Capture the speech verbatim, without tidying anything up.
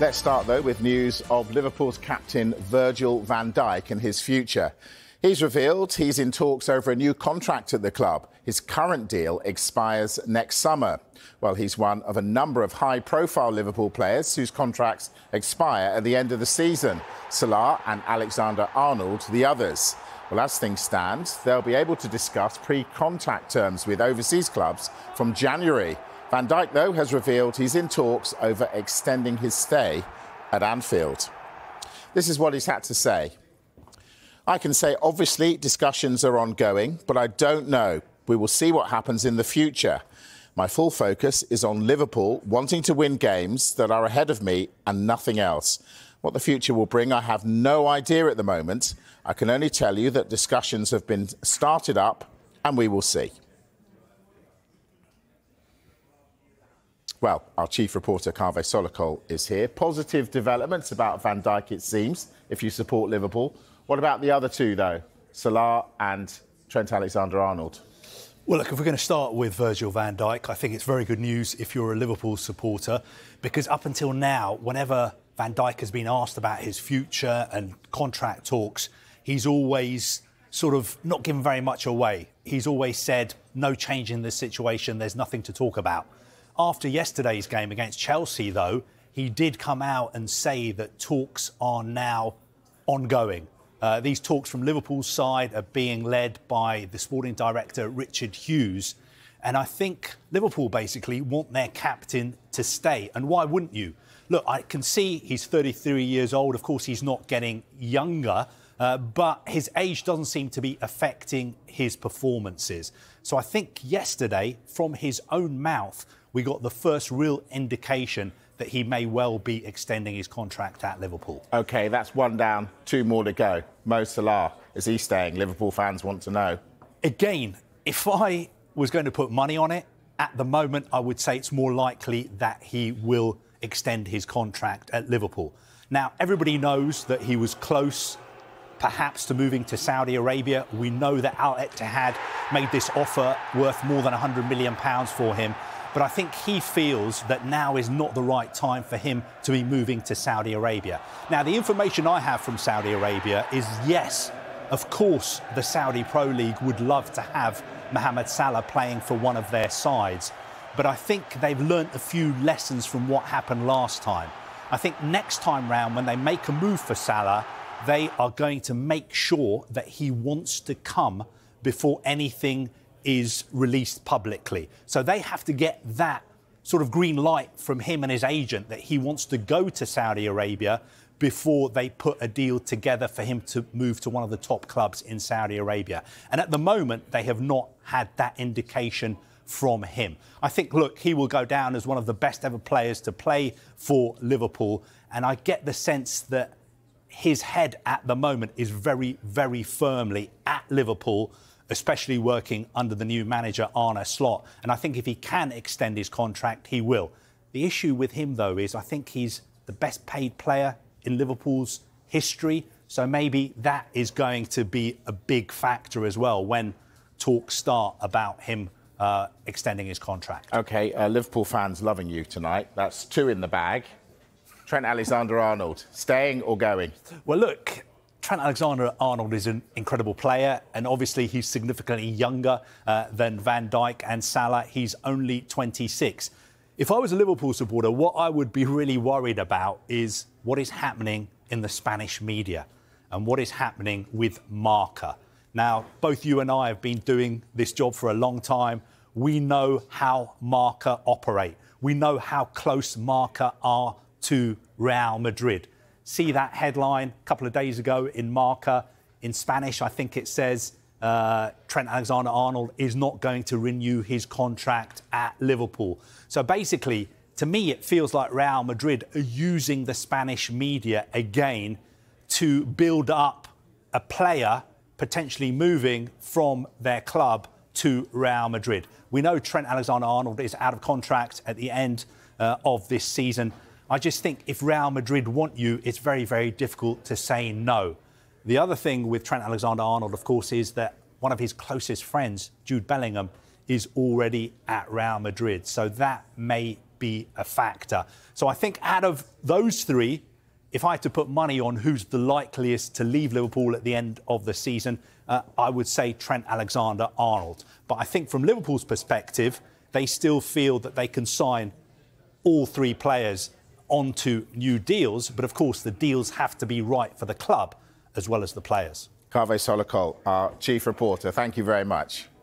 Let's start, though, with news of Liverpool's captain Virgil van Dijk and his future. He's revealed he's in talks over a new contract at the club. His current deal expires next summer. Well, he's one of a number of high-profile Liverpool players whose contracts expire at the end of the season. Salah and Alexander-Arnold, the others. Well, as things stand, they'll be able to discuss pre-contract terms with overseas clubs from January. Van Dijk, though, has revealed he's in talks over extending his stay at Anfield. This is what he's had to say. I can say, obviously, discussions are ongoing, but I don't know. We will see what happens in the future. My full focus is on Liverpool wanting to win games that are ahead of me and nothing else. What the future will bring, I have no idea at the moment. I can only tell you that discussions have been started up and we will see. Well, our chief reporter, Kaveh Solhekol, is here. Positive developments about Van Dijk, it seems, if you support Liverpool. What about the other two, though? Salah and Trent Alexander-Arnold. Well, look, if we're going to start with Virgil van Dijk, I think it's very good news if you're a Liverpool supporter, because up until now, whenever Van Dijk has been asked about his future and contract talks, he's always sort of not given very much away. He's always said, no change in this situation, there's nothing to talk about. After yesterday's game against Chelsea, though, he did come out and say that talks are now ongoing. Uh, these talks from Liverpool's side are being led by the sporting director, Richard Hughes. And I think Liverpool basically want their captain to stay. And why wouldn't you? Look, I can see he's thirty-three years old. Of course, he's not getting younger, uh, but his age doesn't seem to be affecting his performances. So I think yesterday, from his own mouth, we got the first real indication that he may well be extending his contract at Liverpool. OK, that's one down, two more to go. Mo Salah, is he staying? Liverpool fans want to know. Again, if I was going to put money on it, at the moment, I would say it's more likely that he will extend his contract at Liverpool. Now, everybody knows that he was close, perhaps, to moving to Saudi Arabia. We know that Al Ittihad made this offer worth more than one hundred million pounds for him. But I think he feels that now is not the right time for him to be moving to Saudi Arabia. Now, the information I have from Saudi Arabia is, yes, of course, the Saudi Pro League would love to have Mohamed Salah playing for one of their sides. But I think they've learnt a few lessons from what happened last time. I think next time round, when they make a move for Salah, they are going to make sure that he wants to come before anything is released publicly. So they have to get that sort of green light from him and his agent that he wants to go to Saudi Arabia before they put a deal together for him to move to one of the top clubs in Saudi Arabia. And at the moment, they have not had that indication from him. I think, look, he will go down as one of the best ever players to play for Liverpool. And I get the sense that his head at the moment is very, very firmly at Liverpool, especially working under the new manager, Arne Slot. And I think if he can extend his contract, he will. The issue with him, though, is I think he's the best paid player in Liverpool's history. So maybe that is going to be a big factor as well when talks start about him uh, extending his contract. OK, uh, Liverpool fans loving you tonight. That's two in the bag. Trent Alexander-Arnold, staying or going? Well, look, Trent Alexander-Arnold is an incredible player, and obviously he's significantly younger uh, than Van Dijk and Salah. He's only twenty-six. If I was a Liverpool supporter, what I would be really worried about is what is happening in the Spanish media and what is happening with Marca. Now, both you and I have been doing this job for a long time. We know how Marca operate. We know how close Marca are to Real Madrid. See that headline a couple of days ago in Marca. In Spanish, I think it says uh, Trent Alexander-Arnold is not going to renew his contract at Liverpool. So basically, to me, it feels like Real Madrid are using the Spanish media again to build up a player potentially moving from their club to Real Madrid. We know Trent Alexander-Arnold is out of contract at the end uh, of this season. I just think if Real Madrid want you, it's very, very difficult to say no. The other thing with Trent Alexander-Arnold, of course, is that one of his closest friends, Jude Bellingham, is already at Real Madrid. So that may be a factor. So I think out of those three, if I had to put money on who's the likeliest to leave Liverpool at the end of the season, uh, I would say Trent Alexander-Arnold. But I think from Liverpool's perspective, they still feel that they can sign all three players onto new deals. But of course, the deals have to be right for the club as well as the players. Kaveh Solhekol, our chief reporter, thank you very much.